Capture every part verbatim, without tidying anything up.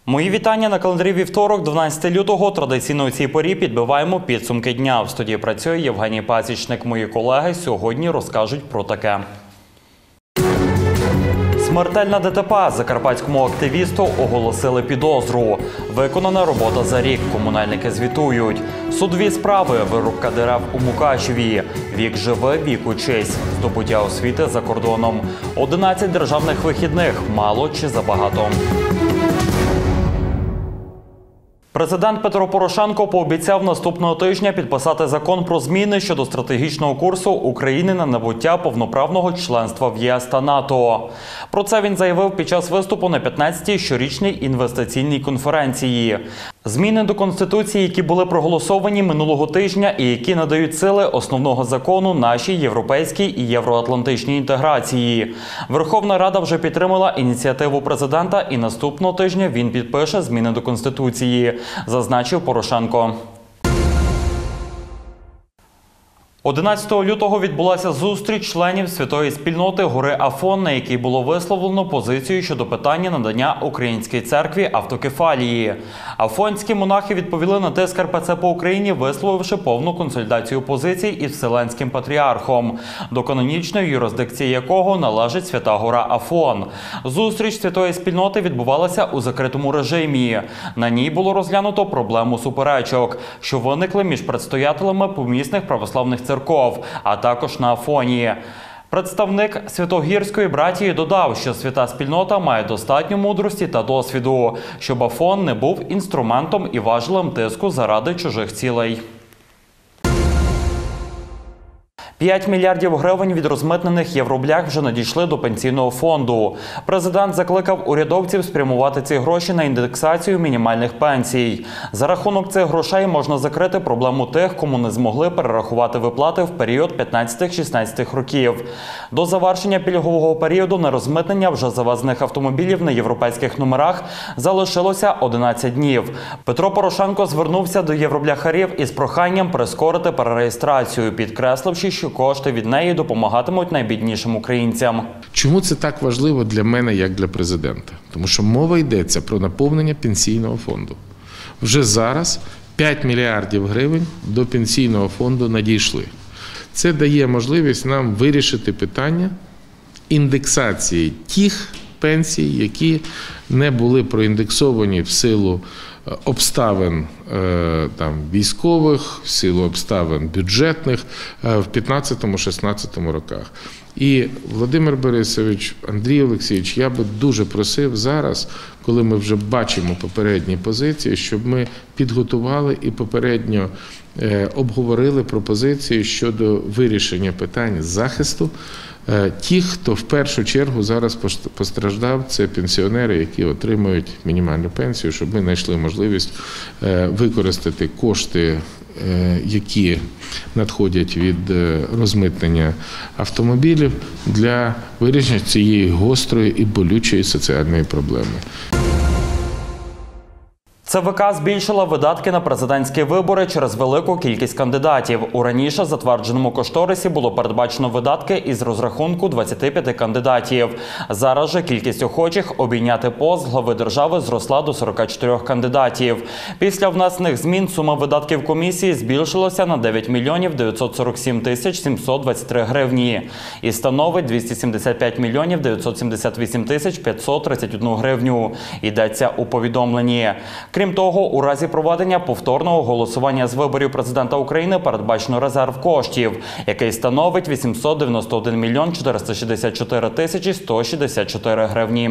Мої вітання на календарі вівторок, дванадцяте лютого. Традиційно у цій порі підбиваємо підсумки дня. В студії працює Євгеній Пасічник. Мої колеги сьогодні розкажуть про таке. Смертельна ДТП. Закарпатському активісту оголосили підозру. Виконана робота за рік. Комунальники звітують. Судові справи. Вирубка дерев у Мукачеві. Вік живе, вік учись. Здобуття освіти за кордоном. одинадцять державних вихідних. Мало чи забагато? Президент Петро Порошенко пообіцяв наступного тижня підписати закон про зміни щодо стратегічного курсу України на набуття повноправного членства в ЄС та НАТО. Про це він заявив під час виступу на п'ятнадцятій щорічній інвестиційній конференції. Зміни до Конституції, які були проголосовані минулого тижня і які надають сили основного закону нашій європейській і євроатлантичній інтеграції. Верховна Рада вже підтримала ініціативу президента і наступного тижня він підпише зміни до Конституції, зазначив Порошенко. одинадцятого лютого відбулася зустріч членів святої спільноти гори Афон, на якій було висловлено позицію щодо питання надання Українській церкві автокефалії. Афонські монахи відповіли на тиск РПЦ по Україні, висловивши повну консолідацію позицій із Вселенським патріархом, до канонічної юрисдикції якого належить Свята гора Афон. Зустріч святої спільноти відбувалася у закритому режимі. На ній було розглянуто проблему суперечок, що виникли між предстоятелями помісних православних церков, а також на Афоні. Представник Святогірської братії додав, що свята спільнота має достатньо мудрості та досвіду, щоб Афон не був інструментом і важелем тиску заради чужих цілей. п'ять мільярдів гривень від розмитнених євроблях вже надійшли до пенсійного фонду. Президент закликав урядовців спрямувати ці гроші на індексацію мінімальних пенсій. За рахунок цих грошей можна закрити проблему тих, кому не змогли перерахувати виплати в період п'ятнадцятих-шістнадцятих років. До завершення пільгового періоду на розмитнення вже завезених автомобілів на європейських номерах залишилося одинадцять днів. Петро Порошенко звернувся до євробляхарів із проханням прискорити перереєстрацію, підкресливши, що кошти від неї допомагатимуть найбіднішим українцям. Чому це так важливо для мене, як для президента? Тому що мова йдеться про наповнення пенсійного фонду. Вже зараз п'ять мільярдів гривень до пенсійного фонду надійшли. Це дає можливість нам вирішити питання індексації тих пенсій, які не були проіндексовані в силу обставин там, військових, в силу обставин бюджетних в п'ятнадцятому-шістнадцятому роках. І, Володимир Борисович, Андрій Олексійович, я би дуже просив зараз, коли ми вже бачимо попередні позиції, щоб ми підготували і попередньо обговорили пропозиції щодо вирішення питань захисту тих, хто в першу чергу зараз постраждав, це пенсіонери, які отримують мінімальну пенсію, щоб ми знайшли можливість використати кошти, які надходять від розмитнення автомобілів, для вирішення цієї гострої і болючої соціальної проблеми. ЦВК збільшила видатки на президентські вибори через велику кількість кандидатів. У раніше затвердженому кошторисі було передбачено видатки із розрахунку двадцяти п'яти кандидатів. Зараз же кількість охочих обійняти пост глави держави зросла до сорока чотирьох кандидатів. Після внесених змін сума видатків комісії збільшилася на дев'ять мільйонів дев'ятсот сорок сім тисяч сімсот двадцять три гривні і становить двісті сімдесят п'ять мільйонів дев'ятсот сімдесят вісім тисяч п'ятсот тридцять одну гривню. Йдеться у повідомленні. Крім того, у разі проведення повторного голосування з виборів президента України передбачено резерв коштів, який становить вісімсот дев'яносто один мільйон чотириста шістдесят чотири тисячі сто шістдесят чотири гривні.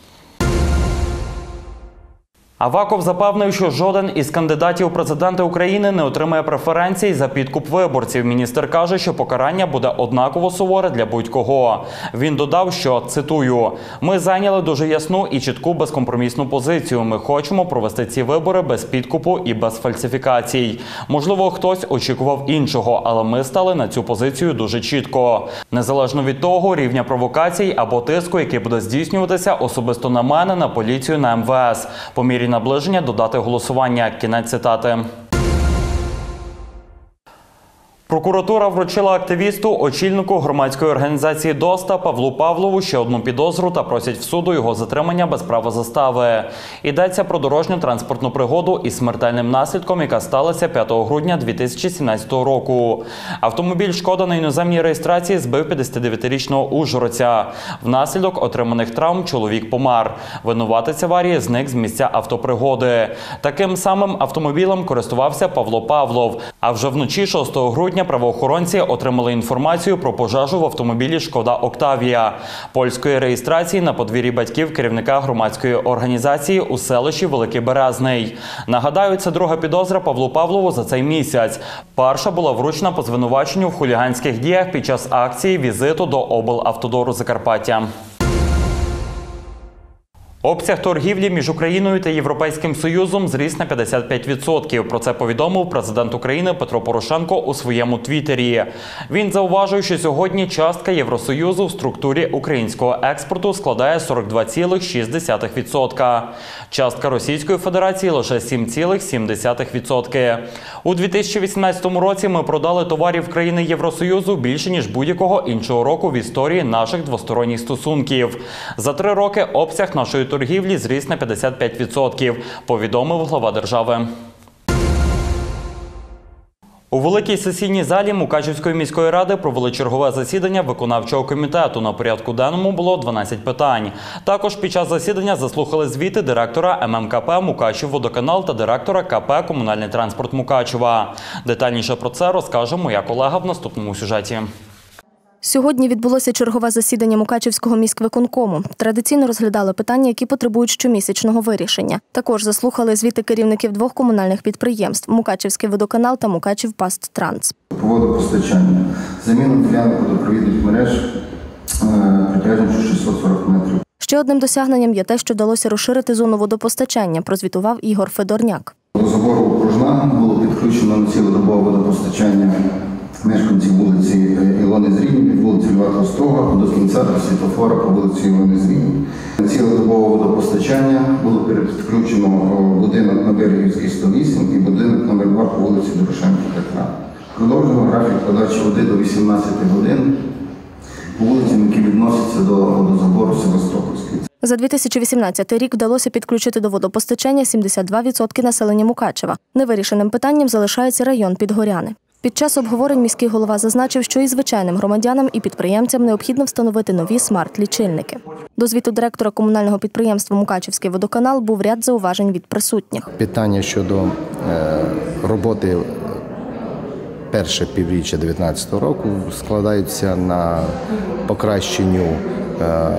Аваков запевнив, що жоден із кандидатів у президенти України не отримає преференцій за підкуп виборців. Міністр каже, що покарання буде однаково суворе для будь-кого. Він додав, що, цитую, «Ми зайняли дуже ясну і чітку безкомпромісну позицію. Ми хочемо провести ці вибори без підкупу і без фальсифікацій. Можливо, хтось очікував іншого, але ми стали на цю позицію дуже чітко. Незалежно від того рівня провокацій або тиску, який буде здійснюватися особисто на мене, на поліцію, на ем ве ес. По мірі наближення до дати голосування». Кінець цитати. Прокуратура вручила активісту, очільнику громадської організації «Доста» Павлу Павлову ще одну підозру та просять в суду його затримання без права застави. Йдеться про дорожню транспортну пригоду із смертельним наслідком, яка сталася п'ятого грудня дві тисячі сімнадцятого року. Автомобіль «Шкода» на іноземній реєстрації збив п'ятдесятидевятирічного ужгородця. Внаслідок отриманих травм чоловік помер. Винуватець аварії зник з місця автопригоди. Таким самим автомобілем користувався Павло Павлов. А вже вночі шостого грудня правоохоронці отримали інформацію про пожежу в автомобілі «Шкода Октавія» польської реєстрації на подвір'ї батьків керівника громадської організації у селищі Великий Березний. Нагадаю, це друга підозра Павлу Павлову за цей місяць. Перша була вручена по звинуваченню в хуліганських діях під час акції візиту до облавтодору Закарпаття. Обсяг торгівлі між Україною та Європейським Союзом зріс на п'ятдесят п'ять відсотків. Про це повідомив президент України Петро Порошенко у своєму твіттері. Він зауважив, що сьогодні частка Євросоюзу в структурі українського експорту складає сорок два цілих шість десятих відсотка. Частка Російської Федерації – лише сім цілих сім десятих відсотка. У дві тисячі вісімнадцятому році ми продали товарів країни Євросоюзу більше, ніж будь-якого іншого року в історії наших двосторонніх стосунків. За три роки обсяг нашої торгівлі зріс на п'ятдесят п'ять відсотків, повідомив глава держави. У великій сесійній залі Мукачівської міської ради провели чергове засідання виконавчого комітету. На порядку денному було дванадцять питань. Також під час засідання заслухали звіти директора ем ем ка пе «Мукачівводоканал» та директора ка пе «Комунальний транспорт Мукачева». Детальніше про це розкаже моя колега в наступному сюжеті. Сьогодні відбулося чергове засідання Мукачівського міськвиконкому. Традиційно розглядали питання, які потребують щомісячного вирішення. Також заслухали звіти керівників двох комунальних підприємств – Мукачівський водоканал та Мукачівпасттранс. По водопостачанню. Заміну ділянок водопровідних мереж протяжністю шістсот сорок метрів. Ще одним досягненням є те, що вдалося розширити зону водопостачання, прозвітував Ігор Федорняк. До забору Окружна було підключено на цілодобове водопостачання мешканців вулиці Ілони Зрінь від вулиці Льва Толстого до кінця до світлофора по вулиці Ілони Зрінь. На цілодобове водопостачання було підключено будинок на Берегівській сто вісім і будинок номер два по вулиці Дорошенка Петра. Продовжено графік подачі води до вісімнадцяти годин по вулицям, які відносяться до водозабору Севастопольської. За дві тисячі вісімнадцятий рік вдалося підключити до водопостачання сімдесят два відсотки населення Мукачева. Невирішеним питанням залишається район Підгоряни. Під час обговорень міський голова зазначив, що і звичайним громадянам, і підприємцям необхідно встановити нові смарт-лічильники. До звіту директора комунального підприємства «Мукачівський водоканал» був ряд зауважень від присутніх. Питання щодо е, роботи перше півріччя дві тисячі дев'ятнадцятого року складаються на покращенню е, е,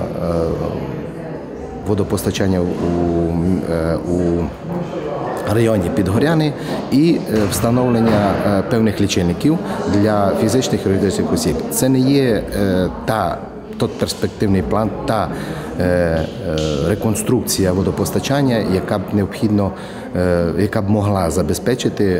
водопостачання у, е, у районі Підгоряни і встановлення певних лічильників для фізичних і юридичних осіб. Це не є та, той перспективний план, та реконструкція водопостачання, яка б необхідно, яка б могла забезпечити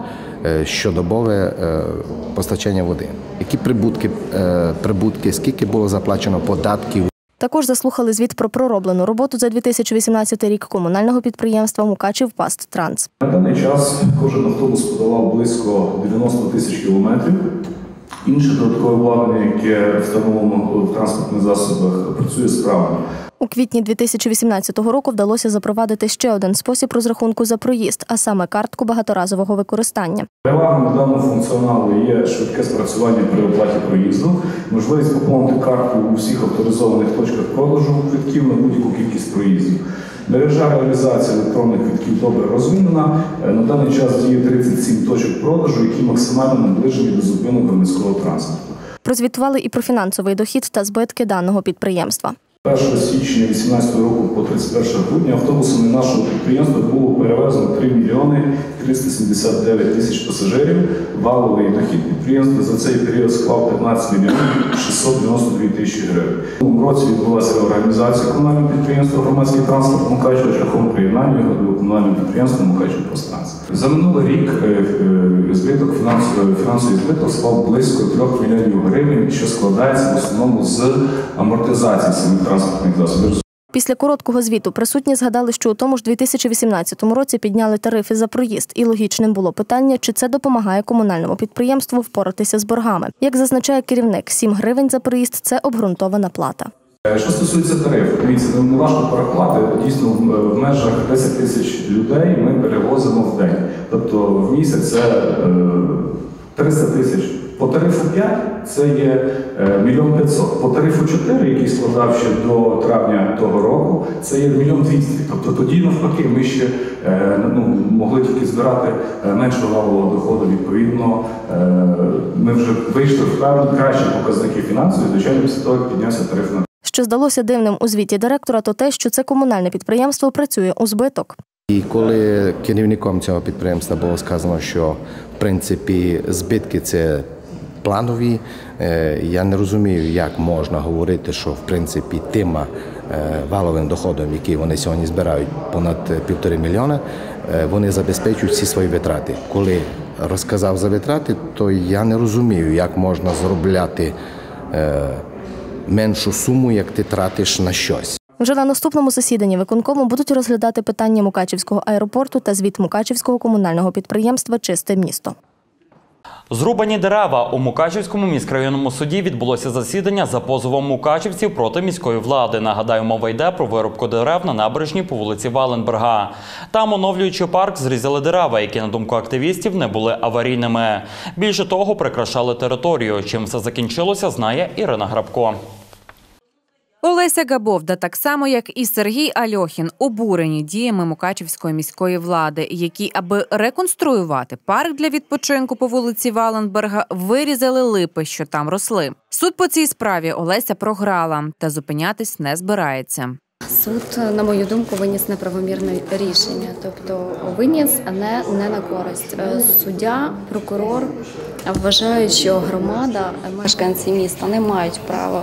щодобове постачання води. Які прибутки, прибутки, скільки було заплачено податків. Також заслухали звіт про пророблену роботу за дві тисячі вісімнадцятий рік комунального підприємства «Мукачівпасттранс». На даний час кожен автобус подолав близько дев'яносто тисяч кілометрів. Інше додаткове обладнання, яке встановлено в транспортних засобах, працює справно. У квітні дві тисячі вісімнадцятого року вдалося запровадити ще один спосіб розрахунку за проїзд, а саме картку багаторазового використання. Перевагами даного функціоналу є швидке спрацювання при оплаті проїзду, можливість поповнити картку у всіх авторизованих точках продажу квитків на будь-яку кількість проїздів. Мережа реалізації електронних квитків добре розвинена. На даний час діє тридцять сім точок продажу, які максимально наближені до зупинок громадського транспорту. Прозвітували і про фінансовий дохід та збитки даного підприємства. першого січня дві тисячі вісімнадцятого року по тридцять перше грудня автобусами нашого підприємства було перевезено три мільйони триста сімдесят дев'ять тисяч пасажирів. Валовий дохід підприємства за цей період склав п'ятнадцять мільйонів шістсот дев'яносто дві тисячі гривень. У цьому році відбулася реорганізація комунального підприємства «Громадський транспорт Мукачева» шляхом приєднання його до комунального підприємства «Мукачівпасттранс». За минулий рік збиток, фінансовий збиток склав близько трьох мільйонів гривень, що складається в основному з амортизації самих транспортних засобів. Після короткого звіту присутні згадали, що у тому ж дві тисячі вісімнадцятому році підняли тарифи за проїзд, і логічним було питання, чи це допомагає комунальному підприємству впоратися з боргами. Як зазначає керівник, сім гривень за проїзд – це обґрунтована плата. Що стосується тарифу, дивіться, не важко порахувати, дійсно в межах десять тисяч людей ми перевозимо в день. Тобто в місяць це триста тисяч. По тарифу п'ять це є мільйон п'ятсот. По тарифу чотири, який складав ще до травня того року, це є мільйон двісті. Тобто тоді навпаки ми ще ну, могли тільки збирати менше валового доходу. Відповідно, ми вже вийшли в кращі показники фінансові, звичайно, після того, як піднявся тариф на. Що здалося дивним у звіті директора, то те, що це комунальне підприємство працює у збиток. І коли керівником цього підприємства було сказано, що в принципі збитки це планові, я не розумію, як можна говорити, що в принципі тим валовим доходом, який вони сьогодні збирають, понад півтори мільйона, вони забезпечують всі свої витрати. Коли розказав за витрати, то я не розумію, як можна заробляти меншу суму, як ти тратиш на щось. Вже на наступному засіданні виконкому будуть розглядати питання Мукачівського аеропорту та звіт Мукачівського комунального підприємства «Чисте місто». Зрубані дерева. У Мукачівському міськрайонному суді відбулося засідання за позовом мукачівців проти міської влади. Нагадаю, мова йде про вирубку дерев на набережній по вулиці Валенберга. Там, оновлюючи парк, зрізали дерева, які, на думку активістів, не були аварійними. Більше того, прикрашали територію. Чим все закінчилося, знає Ірина Грабко. Олеся Габовда, так само як і Сергій Альохін, обурені діями Мукачівської міської влади, які, аби реконструювати парк для відпочинку по вулиці Валенберга, вирізали липи, що там росли. Суд по цій справі Олеся програла та зупинятись не збирається. Суд, на мою думку, виніс неправомірне рішення, тобто виніс, а не, не на користь. Суддя, прокурор вважають, що громада, мешканці міста не мають права,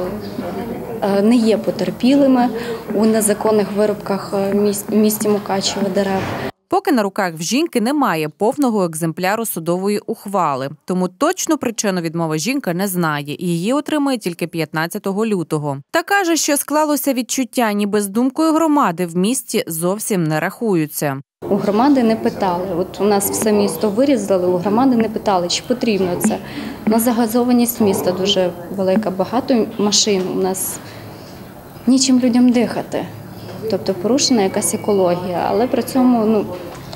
не є потерпілими у незаконних вирубках в місті Мукачево дерев. Поки на руках в жінки немає повного екземпляру судової ухвали. Тому точну причину відмови жінка не знає. Її отримає тільки п'ятнадцятого лютого. Та каже, що склалося відчуття, ніби з думкою громади в місті зовсім не рахуються. У громади не питали. От у нас все місто вирізали, у громади не питали, чи потрібно це. У нас загазованість міста дуже велика, багато машин. У нас нічим людям дихати. Тобто порушена якась екологія, але при цьому ну,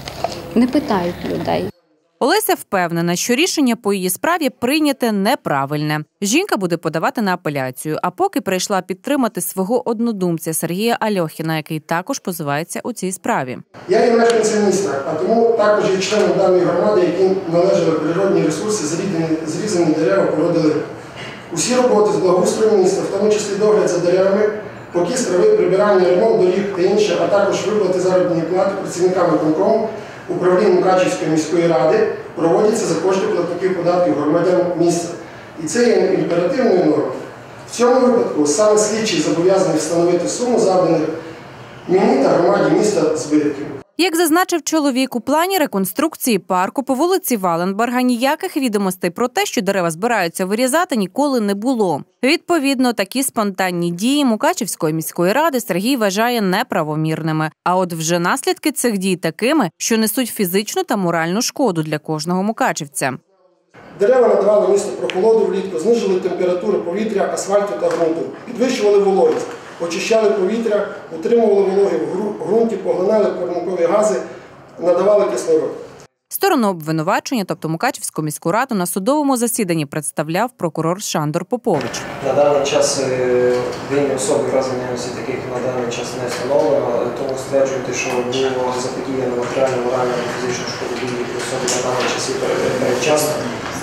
не питають людей. Олеся впевнена, що рішення по її справі прийняте неправильне. Жінка буде подавати на апеляцію, а поки прийшла підтримати свого однодумця Сергія Альохіна, який також позивається у цій справі. Я є мешканцем міста, а тому також є членом даної громади, яким належали природні ресурси, зрізані, зрізані дерева, породили. Усі роботи з благоустрою міста, в тому числі догляд за деревами, покіс трави, прибирання, ремонт доріг та інше, а також виплати заробітної плати працівникам виконкому управління Мукачівської міської ради проводяться за кошти платників податків громадян міста. І це є імперативною нормою. В цьому випадку саме слідчий зобов'язаний встановити суму завданих мені та громаді міста збитків. Як зазначив чоловік, у плані реконструкції парку по вулиці Валенберга ніяких відомостей про те, що дерева збираються вирізати, ніколи не було. Відповідно, такі спонтанні дії Мукачівської міської ради Сергій вважає неправомірними. А от вже наслідки цих дій такими, що несуть фізичну та моральну шкоду для кожного мукачівця. Дерева надавали місту прохолоду влітку, знижили температуру повітря, асфальту та ґрунту, підвищували вологість, очищали повітря, утримували вологи в ґрунті, поглинали парникові гази, надавали кислород. Сторону обвинувачення, тобто Мукачівську міську раду, на судовому засіданні представляв прокурор Шандор Попович. На даний час винні особи разом таких на даний час не встановлено, тому стверджуєте, що було заподіяно матеріальну, моральну і фізичну шкоду будь-якій особи на даний час і передчасно.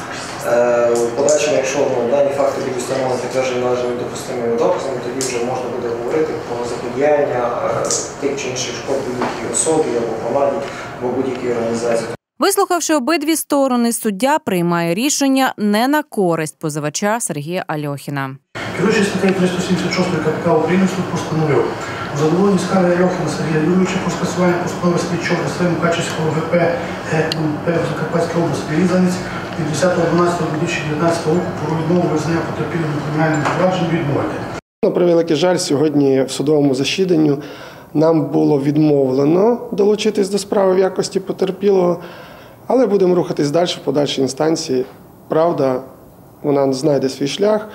В подальшому, якщо ну, дані факти будуть встановлені підтверджені належними допустимими доказами, тоді вже можна буде говорити про заподіяння тих чи інших шкод будь-якій особі або громаді, або будь-якій організації. Вислухавши обидві сторони, суддя приймає рішення не на користь позивача Сергія Альохіна. Керуючи статтею триста сімдесят шість КПК України, суд постановив у задоволенні скарги Альохіна Сергія Юрійовича про скасування постанови слідчого ес ем Мукачівського ВП Закарпатської області Різанець від десятого дванадцятого дві тисячі дев'ятнадцятого року про відмову визнання потерпілим у кримінальному провадженні відмовити. На превеликий жаль, сьогодні в судовому засіданні нам було відмовлено долучитись до справи в якості потерпілого, але будемо рухатись далі в подальшій інстанції. Правда, вона знайде свій шлях.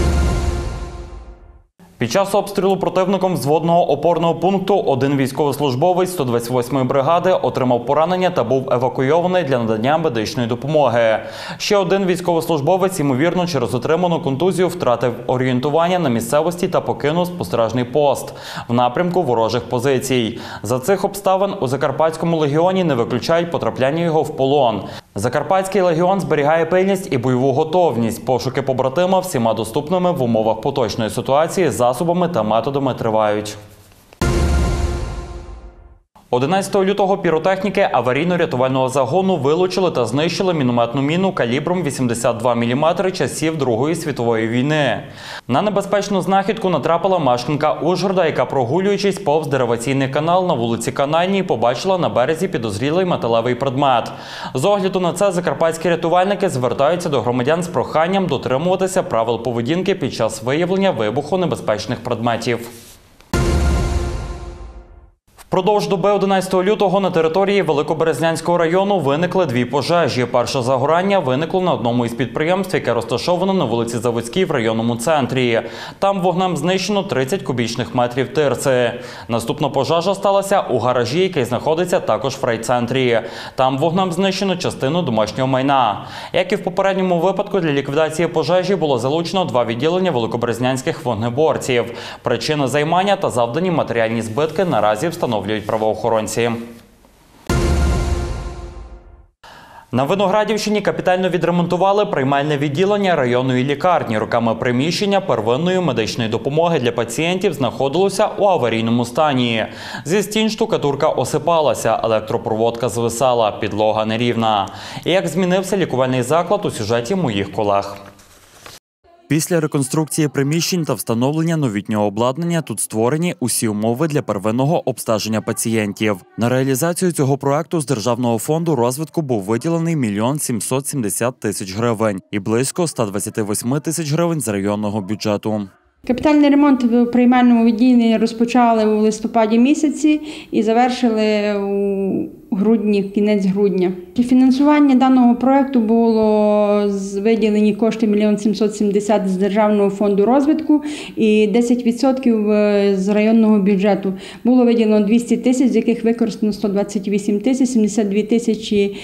Під час обстрілу противником взводного опорного пункту один військовослужбовець сто двадцять восьмої бригади отримав поранення та був евакуйований для надання медичної допомоги. Ще один військовослужбовець, ймовірно, через отриману контузію втратив орієнтування на місцевості та покинув спостережний пост в напрямку ворожих позицій. За цих обставин у Закарпатському легіоні не виключають потрапляння його в полон. Закарпатський легіон зберігає пильність і бойову готовність. Пошуки побратима всіма доступними в умовах поточної ситуації засобами та методами тривають. одинадцятого лютого піротехніки аварійно-рятувального загону вилучили та знищили мінометну міну калібром вісімдесят два міліметри часів Другої світової війни. На небезпечну знахідку натрапила мешканка Ужгорода, яка, прогулюючись повз дериваційний канал на вулиці Канальній, побачила на березі підозрілий металевий предмет. З огляду на це закарпатські рятувальники звертаються до громадян з проханням дотримуватися правил поведінки під час виявлення вибухонебезпечних предметів. Впродовж доби одинадцятого лютого на території Великоберезнянського району виникли дві пожежі. Перше загорання виникло на одному із підприємств, яке розташовано на вулиці Заводській в районному центрі. Там вогнем знищено тридцять кубічних метрів тирси. Наступна пожежа сталася у гаражі, який знаходиться також в райцентрі. Там вогнем знищено частину домашнього майна. Як і в попередньому випадку, для ліквідації пожежі було залучено два відділення великоберезнянських вогнеборців. Причини займання та завдані матеріальні збитки наразі встановлюють правоохоронці. На Виноградівщині капітально відремонтували приймальне відділення районної лікарні. Роками приміщення первинної медичної допомоги для пацієнтів знаходилося у аварійному стані. Зі стін штукатурка осипалася, електропроводка звисала, підлога нерівна. І як змінився лікувальний заклад у сюжеті моїх колег. Після реконструкції приміщень та встановлення новітнього обладнання тут створені усі умови для первинного обстеження пацієнтів. На реалізацію цього проекту з Державного фонду розвитку був виділений мільйон сімсот сімдесят тисяч гривень і близько ста двадцяти восьми тисяч гривень з районного бюджету. Капітальний ремонт в приймальному відділенні розпочали у листопаді місяці і завершили у грудні, кінець грудня. Фінансування даного проєкту було виділені кошти мільйон сімсот сімдесят з Державного фонду розвитку і десять відсотків з районного бюджету. Було виділено двісті тисяч, з яких використано сто двадцять вісім тисяч, сімдесят дві тисячі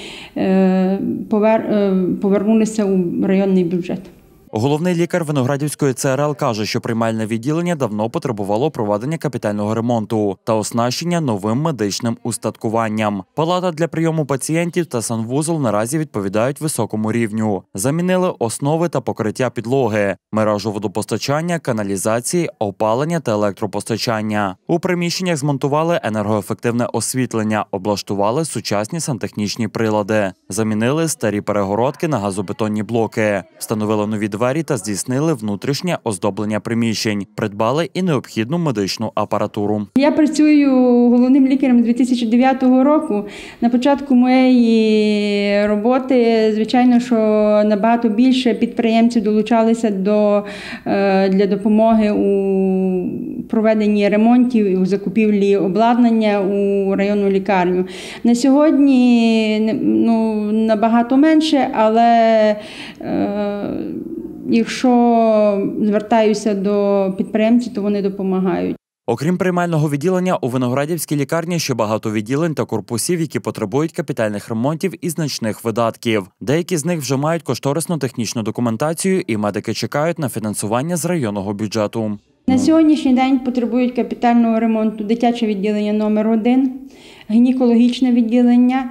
повернулися у районний бюджет. Головний лікар Виноградівської Це Ер Ел каже, що приймальне відділення давно потребувало проведення капітального ремонту та оснащення новим медичним устаткуванням. Палата для прийому пацієнтів та санвузол наразі відповідають високому рівню. Замінили основи та покриття підлоги, мережу водопостачання, каналізації, опалення та електропостачання. У приміщеннях змонтували енергоефективне освітлення, облаштували сучасні сантехнічні прилади, замінили старі перегородки на газобетонні блоки, встановили нові двері та здійснили внутрішнє оздоблення приміщень. Придбали і необхідну медичну апаратуру. Я працюю головним лікарем з дві тисячі дев'ятого року. На початку моєї роботи, звичайно, що набагато більше підприємців долучалися до, для допомоги у проведенні ремонтів і у закупівлі обладнання у районну лікарню. На сьогодні ну, набагато менше, але е, якщо звертаюся до підприємців, то вони допомагають. Окрім приймального відділення, у Виноградівській лікарні ще багато відділень та корпусів, які потребують капітальних ремонтів і значних видатків. Деякі з них вже мають кошторисну технічну документацію і медики чекають на фінансування з районного бюджету. На сьогоднішній день потребують капітального ремонту дитяче відділення номер один, гінекологічне відділення,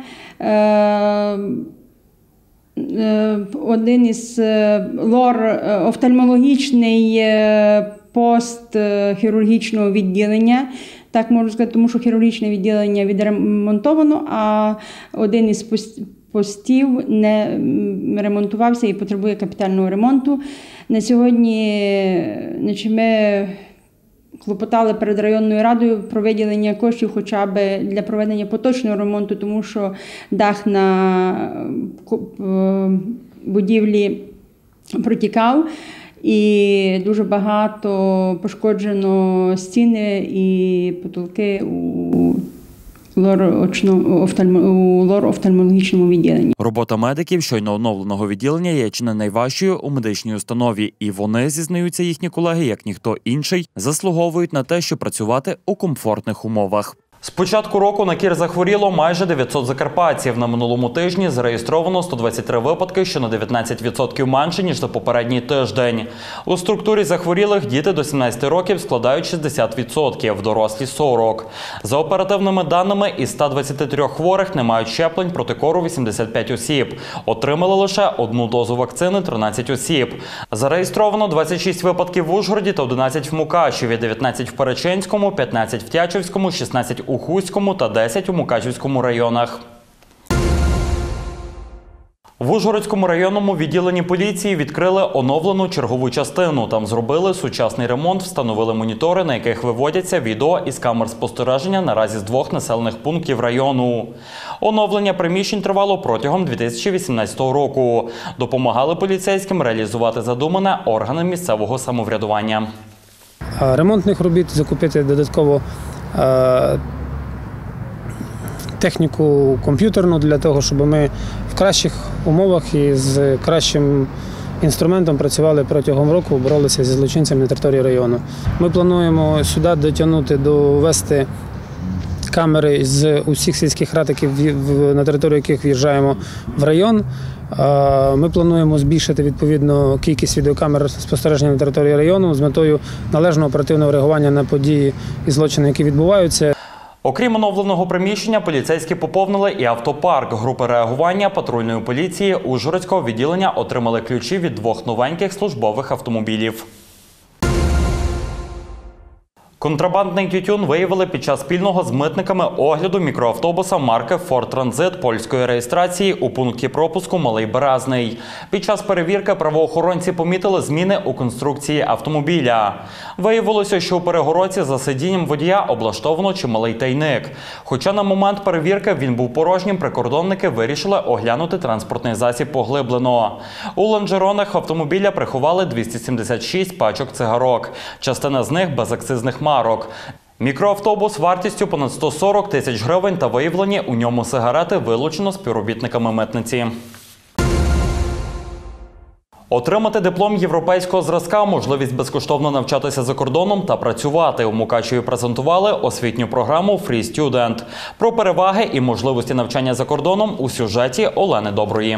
один із лор, офтальмологічний пост хірургічного відділення, так можу сказати, тому що хірургічне відділення відремонтовано, а один із постів не ремонтувався і потребує капітального ремонту. На сьогодні ми клопотали перед районною радою про виділення коштів хоча б для проведення поточного ремонту, тому що дах на будівлі протікав і дуже багато пошкоджено стіни і потолки у лор-офтальмологічному відділенні. Робота медиків щойно оновленого відділення є чи не найважчою у медичній установі, і вони, зізнаються їхні колеги, як ніхто інший, заслуговують на те, щоб працювати у комфортних умовах. З початку року на кір захворіло майже дев'ятсот закарпатців. На минулому тижні зареєстровано сто двадцять три випадки, що на дев'ятнадцять відсотків менше, ніж за попередній тиждень. У структурі захворілих діти до сімнадцяти років складають шістдесят відсотків, дорослі – сорок відсотків. За оперативними даними, із ста двадцяти трьох хворих не мають щеплень проти кору вісімдесят п'ять осіб. Отримали лише одну дозу вакцини – тринадцять осіб. Зареєстровано двадцять шість випадків в Ужгороді та одинадцять в Мукачеві, дев'ятнадцять в Перечинському, п'ятнадцять в Тячівському, шістнадцять у Хуському та десять у Мукачівському районах. В Ужгородському районному відділенні поліції відкрили оновлену чергову частину. Там зробили сучасний ремонт, встановили монітори, на яких виводяться відео із камер спостереження наразі з двох населених пунктів району. Оновлення приміщень тривало протягом дві тисячі вісімнадцятого року. Допомагали поліцейським реалізувати задумане органи місцевого самоврядування. Ремонтних робіт, закупити додатково техніку комп'ютерну для того, щоб ми в кращих умовах і з кращим інструментом працювали протягом року, боролися зі злочинцями на території району. Ми плануємо сюди дотягнути, довести камери з усіх сільських рад, які на територію яких в'їжджаємо в район. Ми плануємо збільшити відповідно кількість відеокамер спостереження на території району з метою належного оперативного реагування на події і злочини, які відбуваються. Окрім оновленого приміщення, поліцейські поповнили і автопарк. Групи реагування патрульної поліції Ужгородського відділення отримали ключі від двох новеньких службових автомобілів. Контрабандний тютюн виявили під час спільного з митниками огляду мікроавтобуса марки Ford Transit польської реєстрації у пункті пропуску Малий Березний. Під час перевірки правоохоронці помітили зміни у конструкції автомобіля. Виявилося, що у перегородці за сидінням водія облаштовано чималий тайник. Хоча на момент перевірки він був порожнім, прикордонники вирішили оглянути транспортний засіб поглиблено. У лонжеронах автомобіля приховали двісті сімдесят шість пачок цигарок. Частина з них без акцизних марок. Мікроавтобус вартістю понад сто сорок тисяч гривень та виявлені у ньому сигарети вилучено співробітниками митниці. Отримати диплом європейського зразка, можливість безкоштовно навчатися за кордоном та працювати. У Мукачеві презентували освітню програму Free Student. Про переваги і можливості навчання за кордоном у сюжеті Олени Доброї.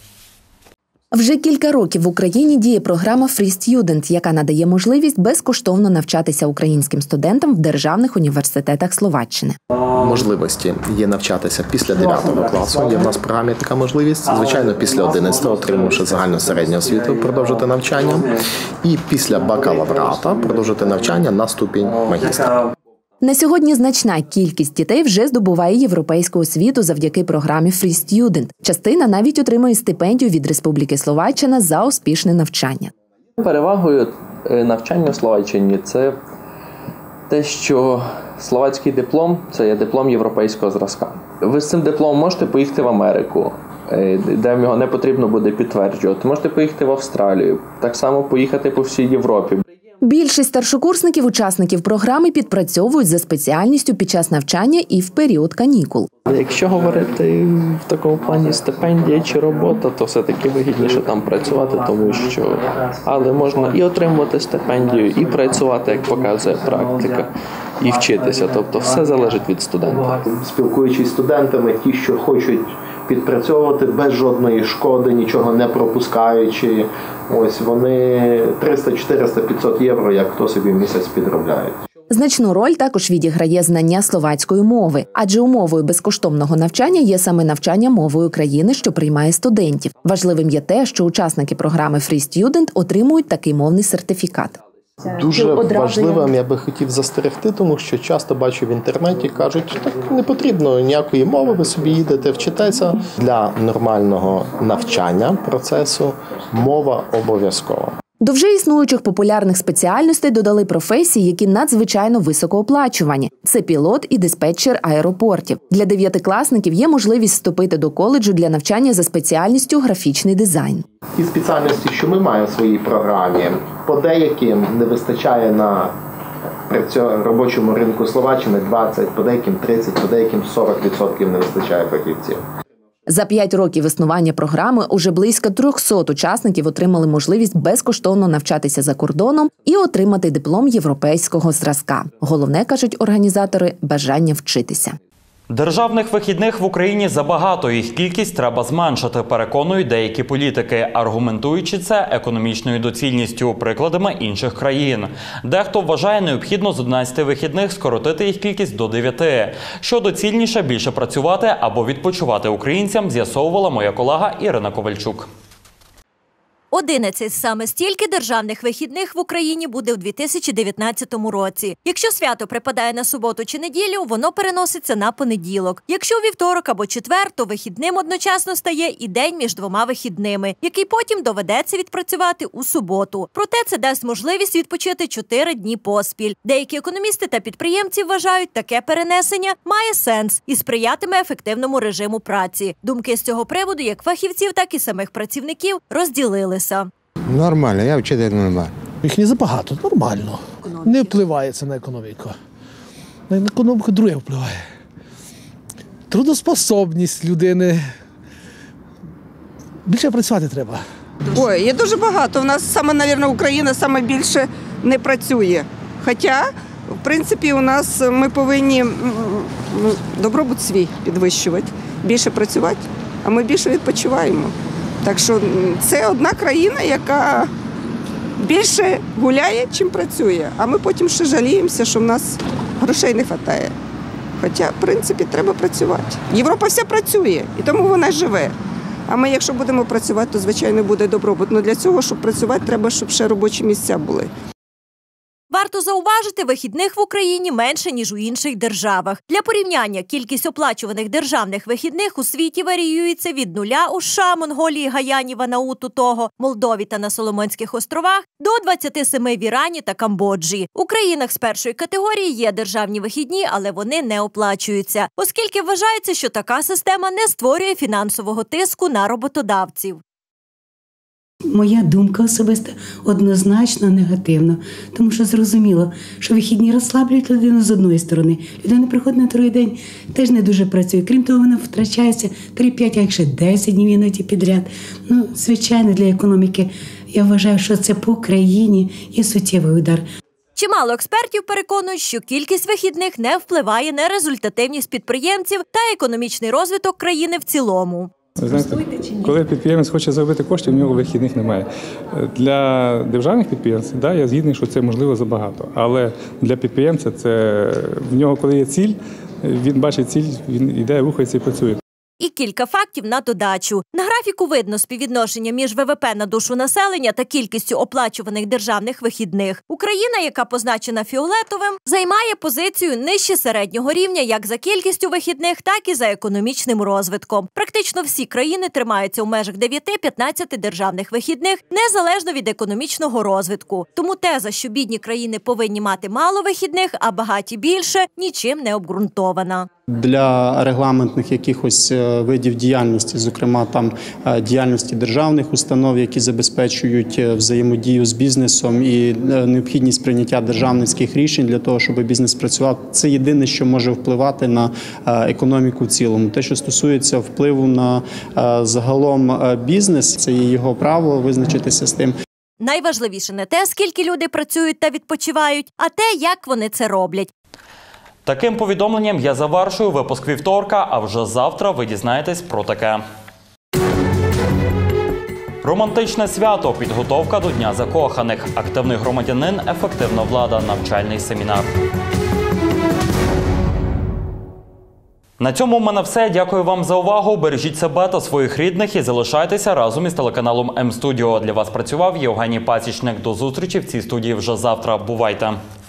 Вже кілька років в Україні діє програма Free Student, яка надає можливість безкоштовно навчатися українським студентам в державних університетах Словаччини. Можливості є навчатися після дев'ятого класу, є в нас в програмі така можливість. Звичайно, після одинадцятого, отримавши загальну середню освіту, продовжити навчання. І після бакалаврата продовжити навчання на ступінь магістра. На сьогодні значна кількість дітей вже здобуває європейську освіту завдяки програмі Free Student. Частина навіть отримує стипендію від Республіки Словаччина за успішне навчання. Перевагою навчання в Словаччині – це те, що словацький диплом – це є диплом європейського зразка. Ви з цим дипломом можете поїхати в Америку, де його не потрібно буде підтверджувати. Можете поїхати в Австралію, так само поїхати по всій Європі. Більшість старшокурсників, учасників програми, підпрацьовують за спеціальністю під час навчання і в період канікул. Якщо говорити в такому плані стипендія чи робота, то все-таки вигідніше там працювати, тому що але можна і отримувати стипендію, і працювати, як показує практика, і вчитися. Тобто все залежить від студента. Спілкуючись з студентами, ті, що хочуть підпрацьовувати без жодної шкоди, нічого не пропускаючи, ось вони триста, чотириста, п'ятсот євро, як хто собі в місяць підробляють. Значну роль також відіграє знання словацької мови, адже умовою безкоштовного навчання є саме навчання мовою країни, що приймає студентів. Важливим є те, що учасники програми Free Student отримують такий мовний сертифікат. Дуже важливим я би хотів застерегти, тому що часто бачу в інтернеті, кажуть, так не потрібно ніякої мови, ви собі їдете, вчитеся. Для нормального навчання процесу мова обов'язкова. До вже існуючих популярних спеціальностей додали професії, які надзвичайно високооплачувані. Це пілот і диспетчер аеропортів. Для дев'ятикласників є можливість вступити до коледжу для навчання за спеціальністю графічний дизайн. Ті спеціальності, що ми маємо в своїй програмі, по деяким не вистачає на робочому ринку Словаччини двадцять, по деяким тридцять, по деяким сорок відсотків не вистачає фахівців. За п'ять років існування програми уже близько трьохсот учасників отримали можливість безкоштовно навчатися за кордоном і отримати диплом європейського зразка. Головне, кажуть організатори, бажання вчитися. Державних вихідних в Україні забагато, їх кількість треба зменшити, переконують деякі політики, аргументуючи це економічною доцільністю, прикладами інших країн. Дехто вважає необхідно з одинадцяти вихідних скоротити їх кількість до дев'яти. Що доцільніше більше працювати або відпочивати українцям, з'ясовувала моя колега Ірина Ковальчук. одинадцять саме стільки державних вихідних в Україні буде у дві тисячі дев'ятнадцятому році. Якщо свято припадає на суботу чи неділю, воно переноситься на понеділок. Якщо вівторок або четвер, то вихідним одночасно стає і день між двома вихідними, який потім доведеться відпрацювати у суботу. Проте це дасть можливість відпочити чотири дні поспіль. Деякі економісти та підприємці вважають, таке перенесення має сенс і сприятиме ефективному режиму праці. Думки з цього приводу як фахівців, так і самих працівників розділилися. Нормально, я вчитель нормально. Їх не забагато, нормально. Не впливає це на економіку. На економіку друге впливає. Трудоспособність людини. Більше працювати треба. Ой, є дуже багато. У нас саме, мабуть, Україна саме більше не працює. Хоча, в принципі, у нас ми повинні добробут свій підвищувати, більше працювати, а ми більше відпочиваємо. Так що це одна країна, яка більше гуляє, чим працює. А ми потім ще жаліємося, що в нас грошей не вистачає. Хоча, в принципі, треба працювати. Європа вся працює, і тому вона живе. А ми, якщо будемо працювати, то, звичайно, буде добробут. Але для цього, щоб працювати, треба, щоб ще робочі місця були. Варто зауважити, вихідних в Україні менше, ніж у інших державах. Для порівняння, кількість оплачуваних державних вихідних у світі варіюється від нуля у США, Монголії, Гаяні, Ванауту, Того, Молдові та на Соломонських островах до двадцяти семи в Ірані та Камбоджі. У країнах з першої категорії є державні вихідні, але вони не оплачуються, оскільки вважається, що така система не створює фінансового тиску на роботодавців. Моя думка особиста однозначно негативна, тому що зрозуміло, що вихідні розслаблюють людину з одної сторони. Людина приходить на другий день, теж не дуже працює. Крім того, вона втрачається три-п'ять, а якщо десять днів іноді підряд. Ну, звичайно, для економіки, я вважаю, що це по країні є суттєвий удар. Чимало експертів переконують, що кількість вихідних не впливає на результативність підприємців та економічний розвиток країни в цілому. Ви знаєте, коли підприємець хоче заробити кошти, в нього вихідних немає. Для державних підприємців, да, я згідний, що це можливо забагато. Але для підприємця це в нього, коли є ціль, він бачить ціль, він йде, рухається і працює. І кілька фактів на додачу. На графіку видно співвідношення між ВВП на душу населення та кількістю оплачуваних державних вихідних. Україна, яка позначена фіолетовим, займає позицію нижче середнього рівня як за кількістю вихідних, так і за економічним розвитком. Практично всі країни тримаються у межах дев'яти-п'ятнадцяти державних вихідних, незалежно від економічного розвитку. Тому теза, що бідні країни повинні мати мало вихідних, а багаті більше, нічим не обґрунтована. Для регламентних якихось видів діяльності, зокрема там діяльності державних установ, які забезпечують взаємодію з бізнесом і необхідність прийняття державницьких рішень для того, щоб бізнес працював, це єдине, що може впливати на економіку в цілому. Те, що стосується впливу на загалом бізнес, це є його право визначитися з тим. Найважливіше не те, скільки люди працюють та відпочивають, а те, як вони це роблять. Таким повідомленням я завершую випуск вівторка, а вже завтра ви дізнаєтесь про таке. Романтичне свято, підготовка до Дня закоханих, активний громадянин, ефективна влада, навчальний семінар. На цьому в мене все. Дякую вам за увагу. Бережіть себе та своїх рідних і залишайтеся разом із телеканалом М-Студіо. Для вас працював Євгеній Пасічник. До зустрічі в цій студії вже завтра. Бувайте!